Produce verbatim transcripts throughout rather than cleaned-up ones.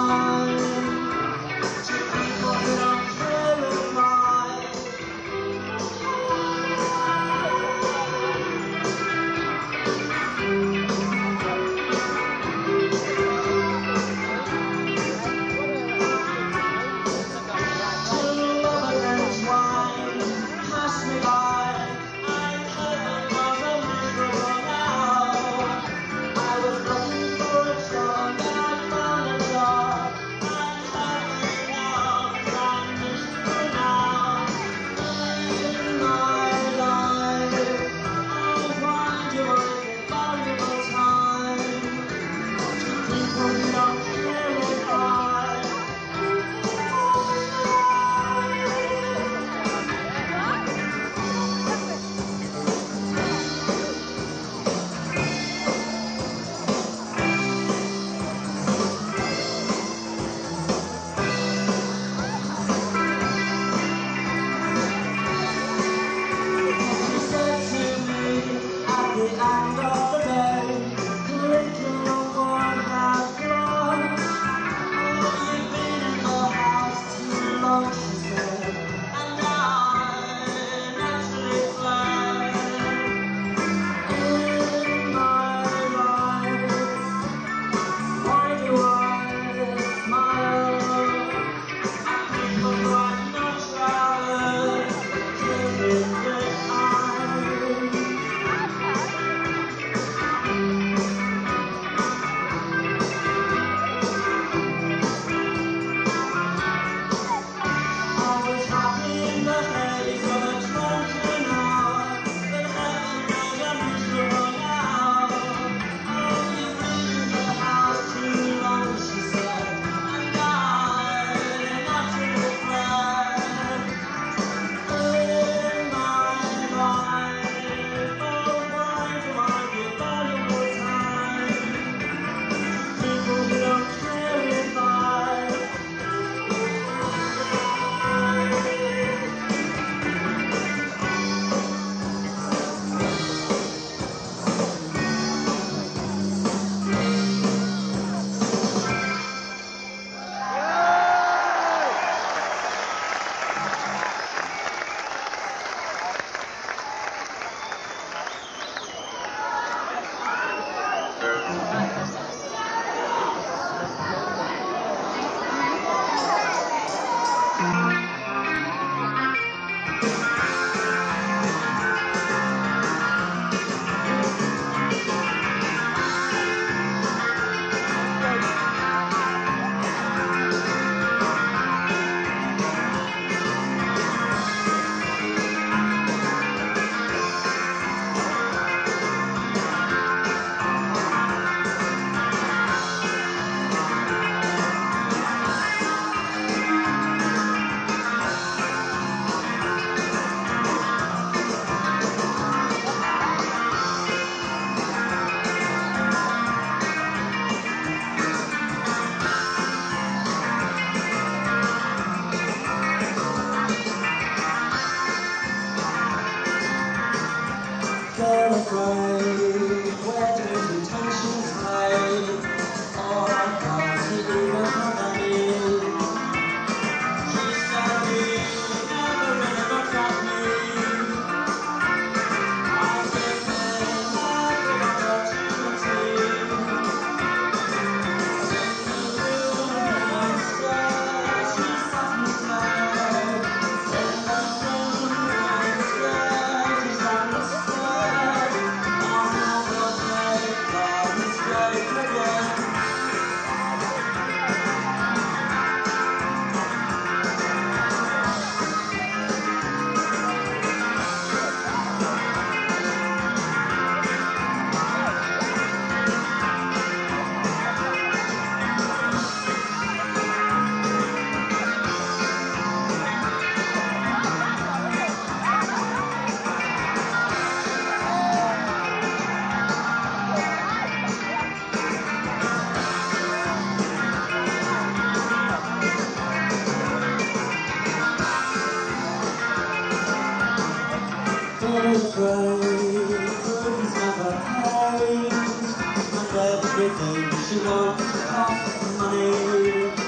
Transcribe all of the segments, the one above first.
Everything she wants to cost money.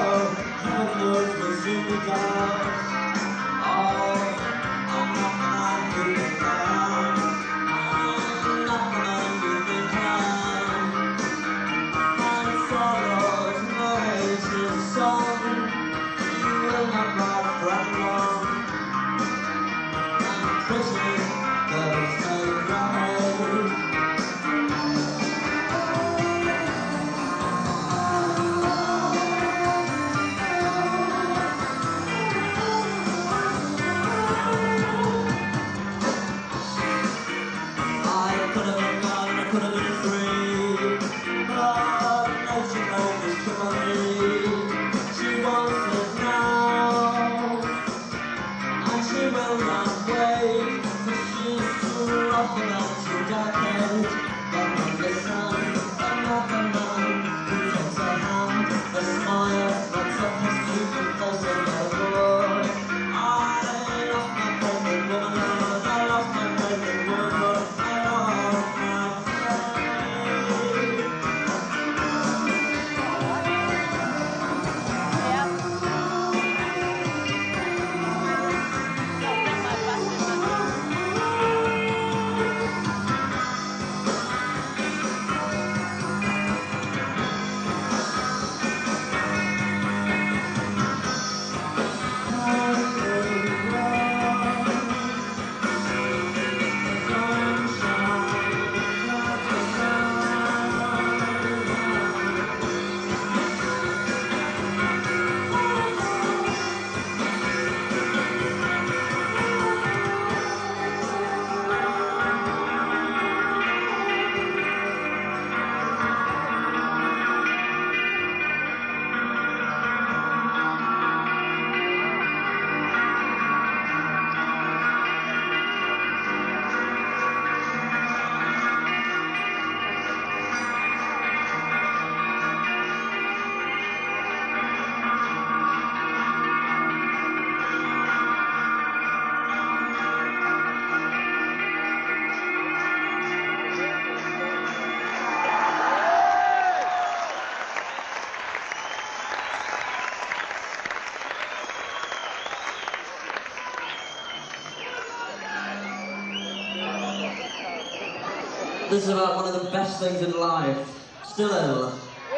This is about one of the best things in life. Still ever.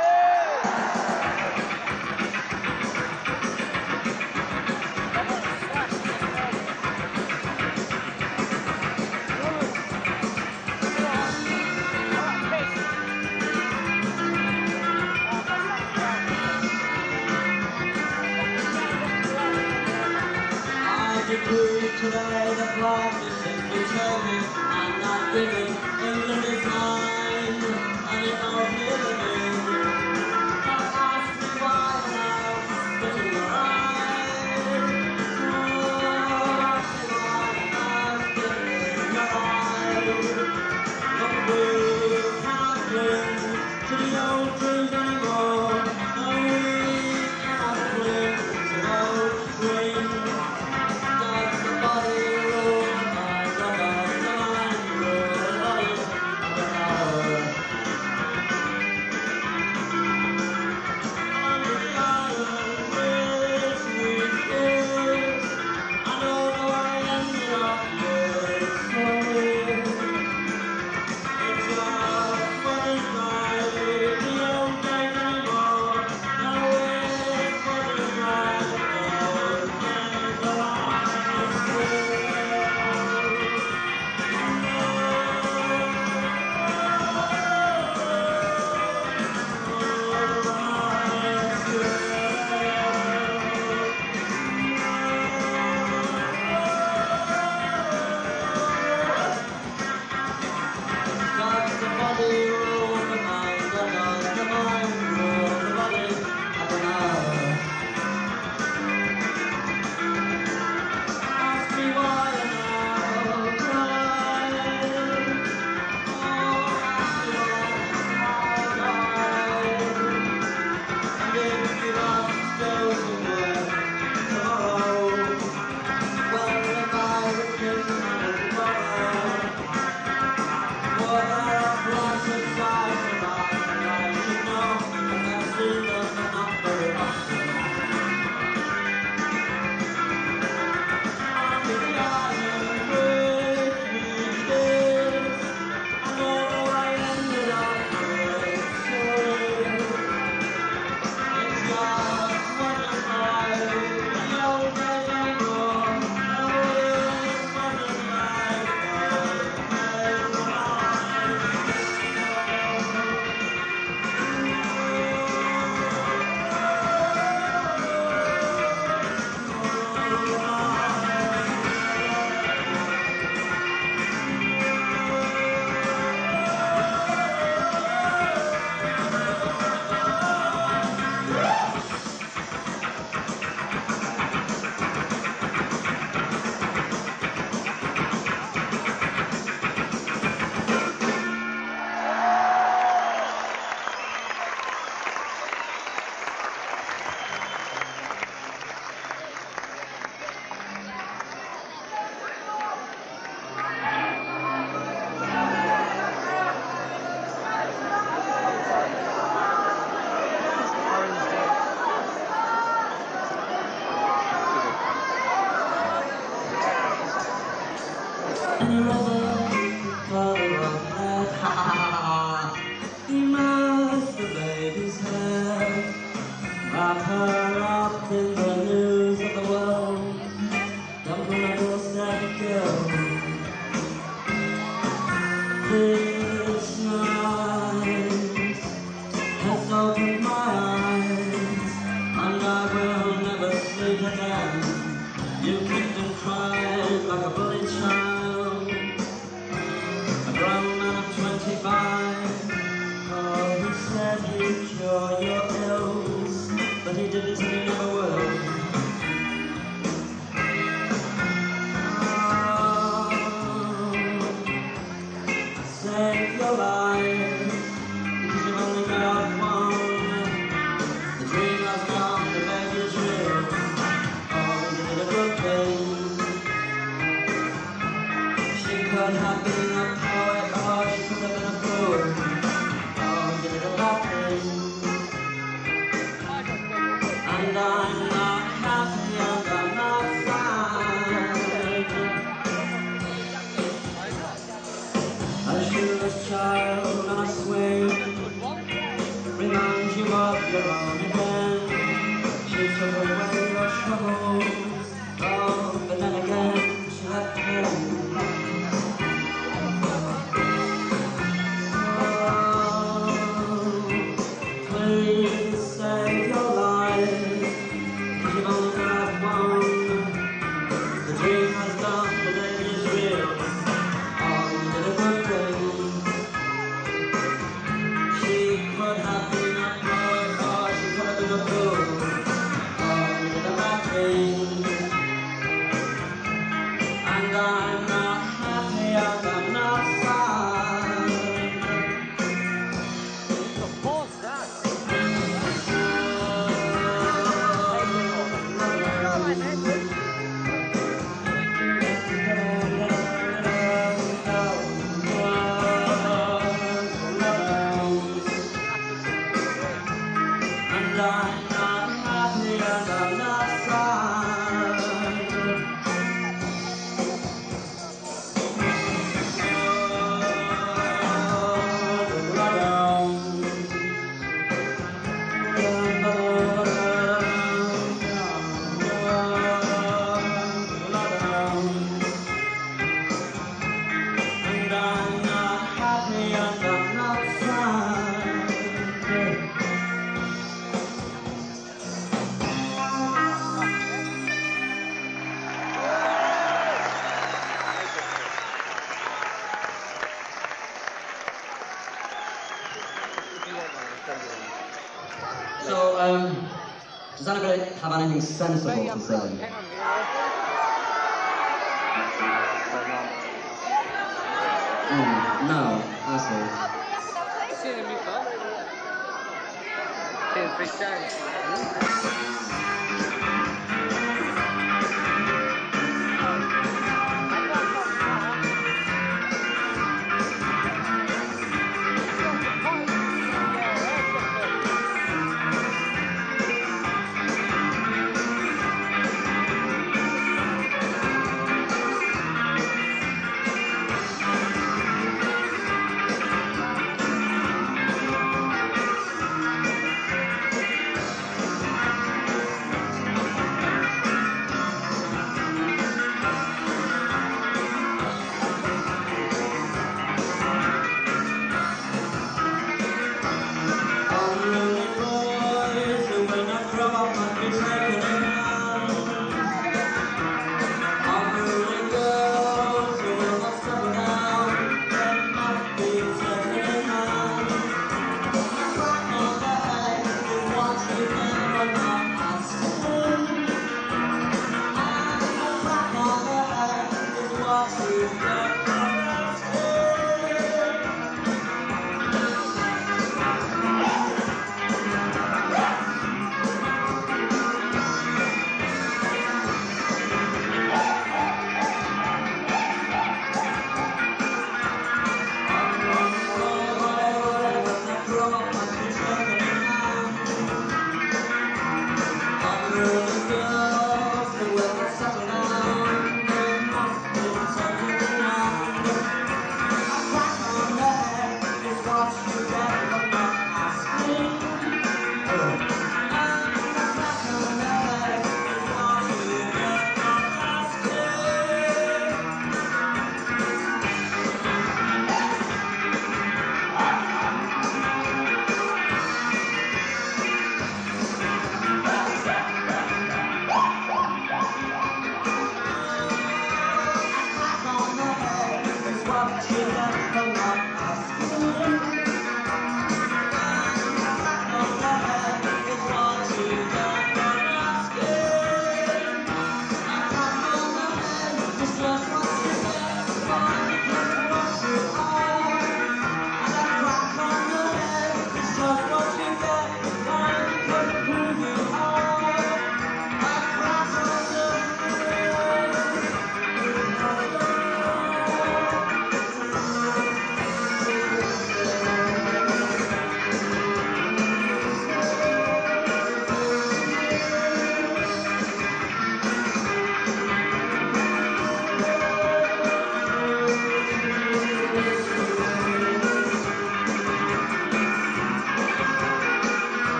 I decree today that life is simply changing and not giving. England is mine, and if I'll hear the name, don't ask me why now, but in your eyes, oh, ask me why now, but in your eyes, but we can't cling to the old dreams anymore, no, we cannot cling to the old dreams. Does the body rule my brother, the mind rule the body? And you love the color of hair. He must the baby's hair. Wrap her up in the news of the world. Dump on a doorstep, girl. This night has opened my eyes, and I will never sleep again. You kicked and cried like a bullied child, a grown man of twenty-five. Oh, he said he'd cure your ills, but he didn't and he never will. Save your life, because you've only got one. The dream has gone, the baby's real. Oh, is it a good thing? She could have been a poet, or she could have been a fool. Oh, is it a bad thing? And I'm not happy and I'm not sad. A shoeless child on a swing reminds you of your own again. She took away your troubles, oh, but then again she left home. Oh, please save your life, 'cause you've only got one. The dream has done, the baby is real. Oh, you did a good thing. She could have been a poet, or she could have been a fool. Oh, you did a bad thing. And I'm not happy and I'm not sad. Suppose that. And I'm not happy and I'm not sad. And I'm not happy and I'm not sad. So, um, does anybody have anything sensible to say? Mm, no, I see. Sì, mi fa. Sempre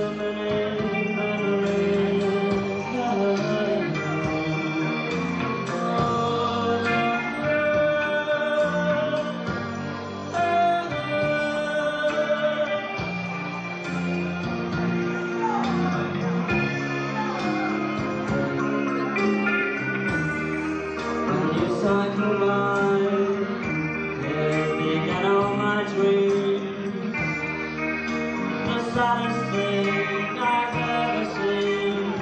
Cycle by, there began all my dreams. The saddest thing I've ever seen.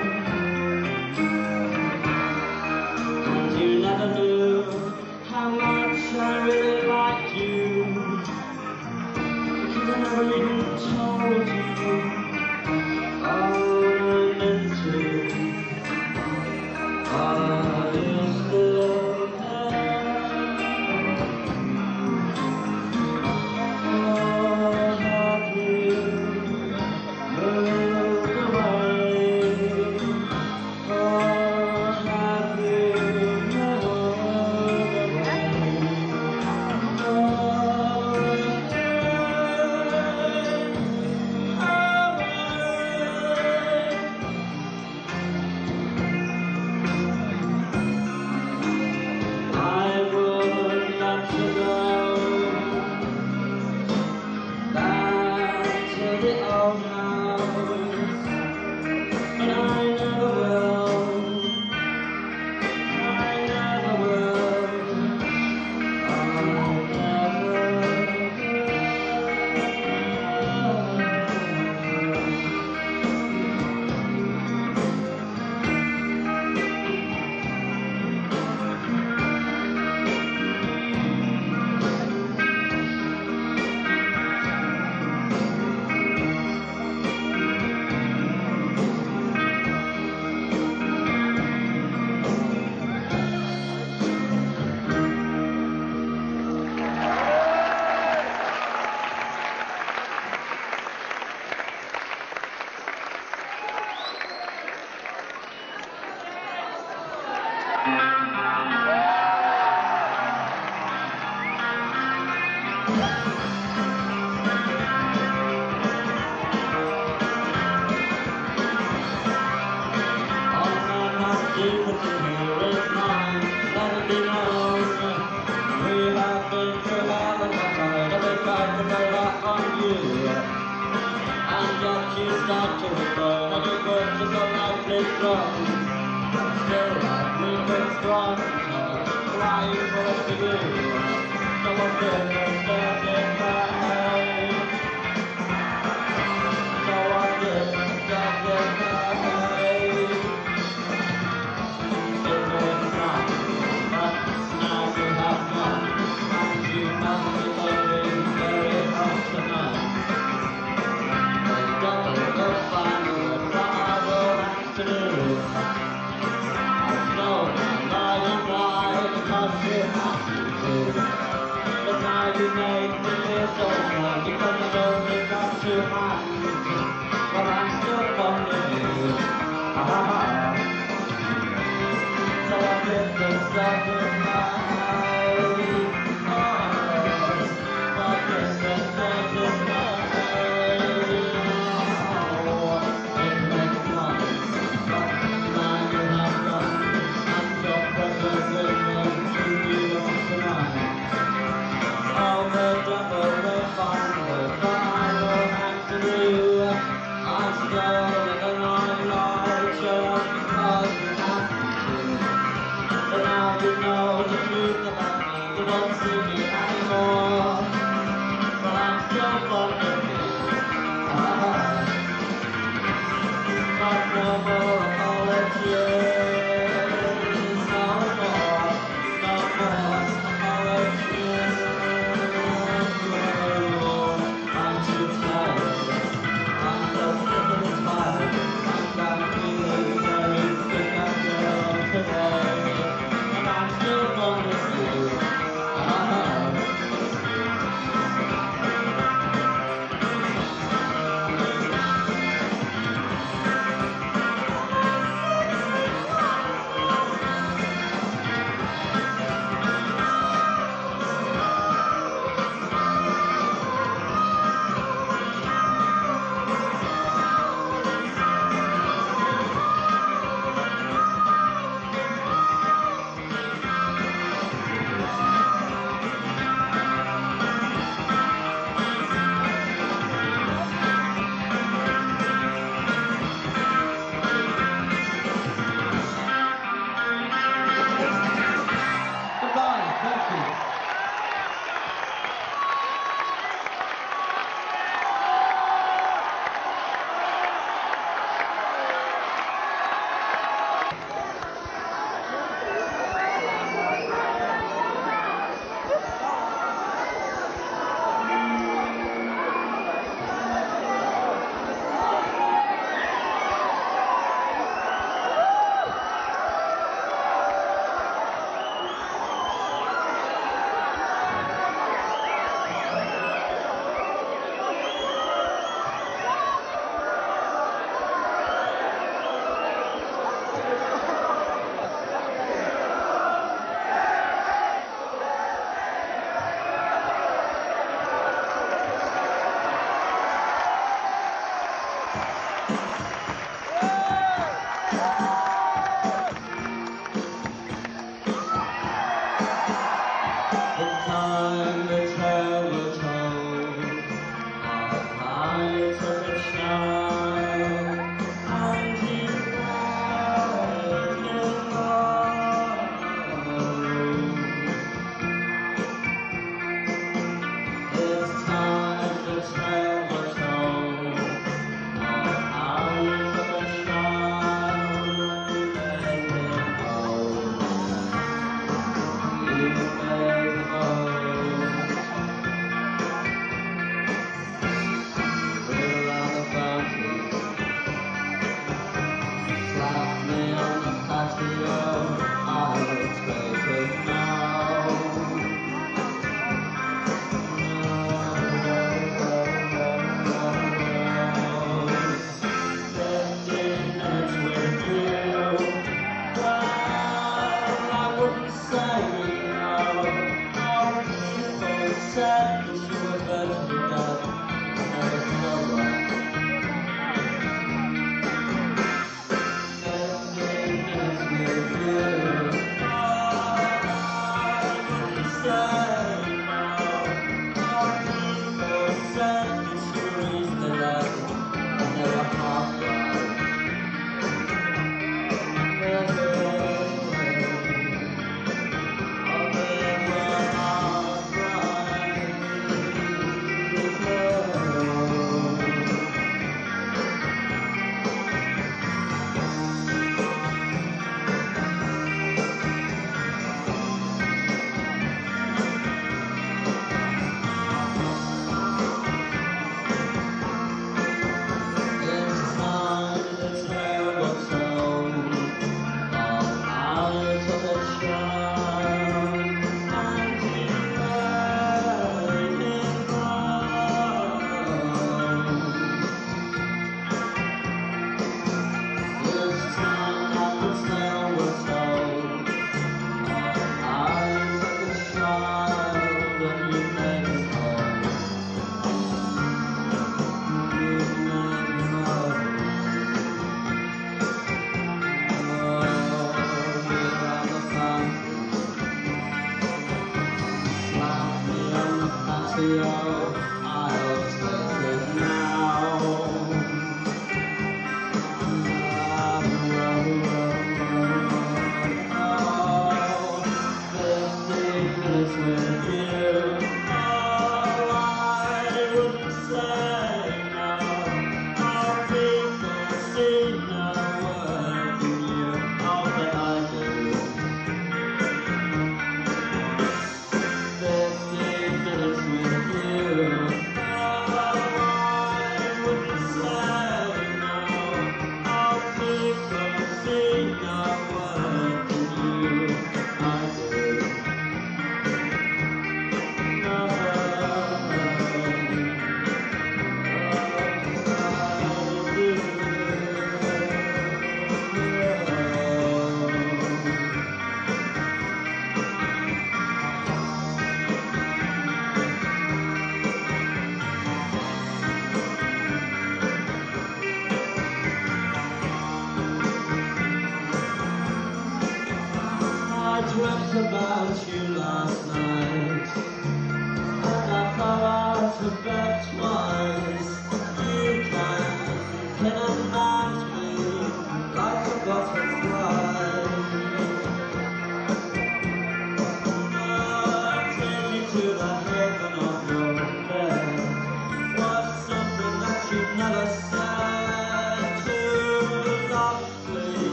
And you never knew how much I really liked you, because I never even told you all I meant to. Are you still there? Or have you moved away? Or have you moved away? I would let you go back to the old house, but I never will. I never will. I'll never will. Start to return, and you're going to go like this strong. Still, we've been strong, crying for you. Someone did the starting night. Someone did the starting night. It was not, but now you have not, and you must be going very hard tonight. To do. I know now you lie because you have to do. But now you make me feel so bad because I've only got two hands. But I'm still fond of you. Ah, so I did this stuff in my eyes. Oh, I did this stuff in my eyes. I'm so sick of this fire.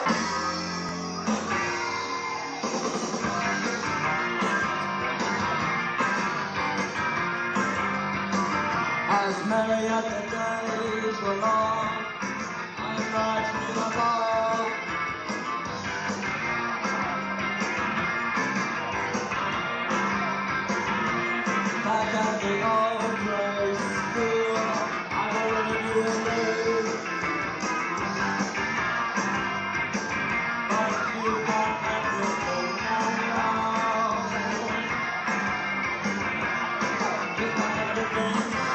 As many as the days were long, I'm writing a ball. Back at the old place school, I already knew a name. But you got everything now. You got everything now.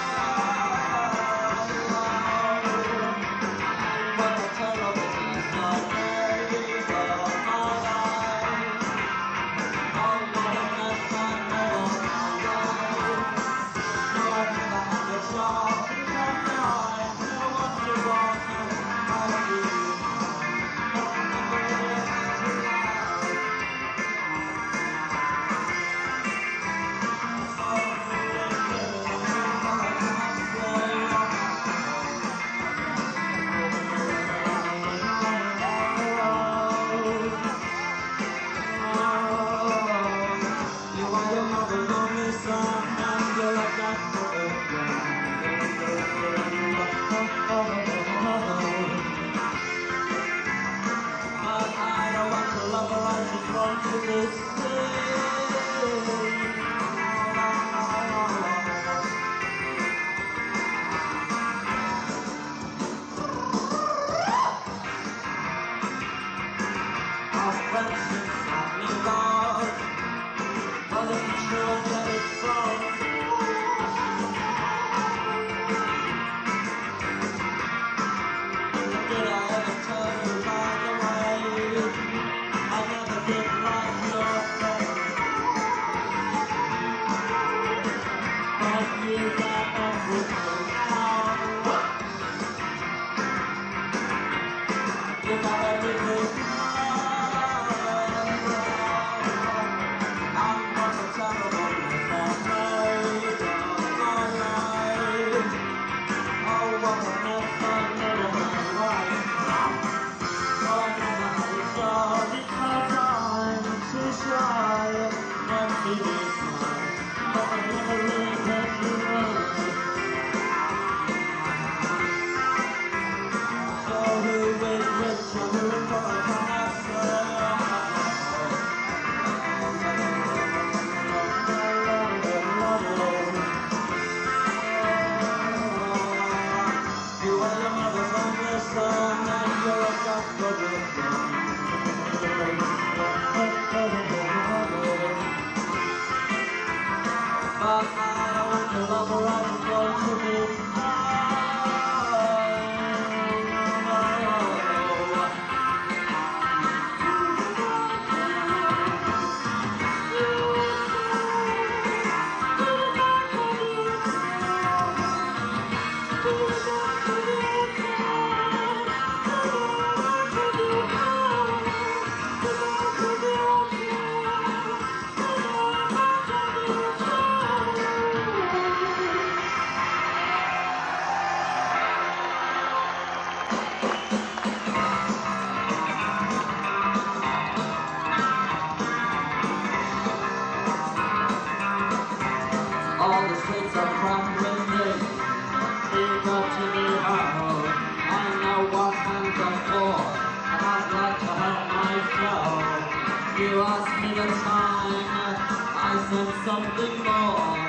You asked me the time, I said something more.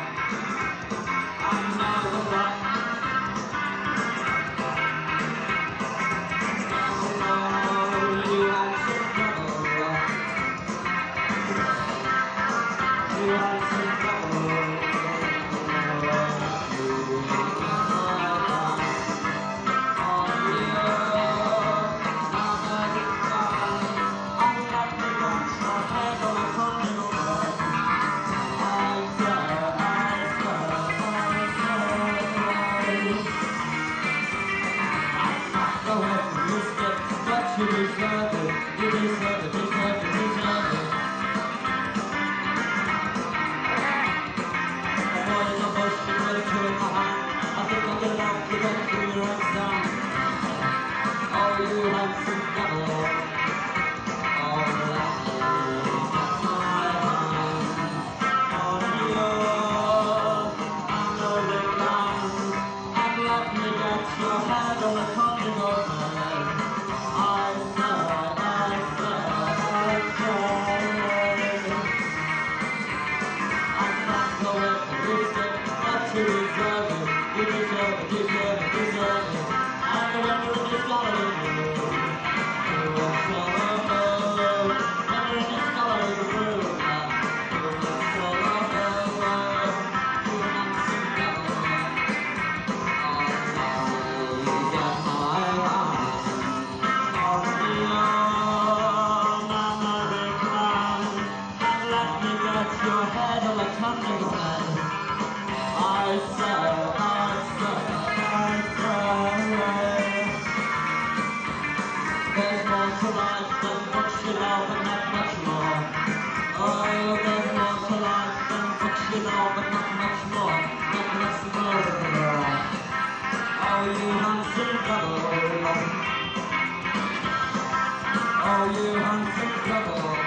I know the right. Oh, you had some trouble. You had some trouble. You deserve it, you deserve it, deserve it, deserve it. A boy in the bush, you got a tool in my hand. I think I'll get it out, you better do your own sound. Oh, you have some devil. to life than books you love and not much more. Oh, there's more to life than books you love and not much more. Not much more. Oh, you handsome devil. Oh, you handsome devil.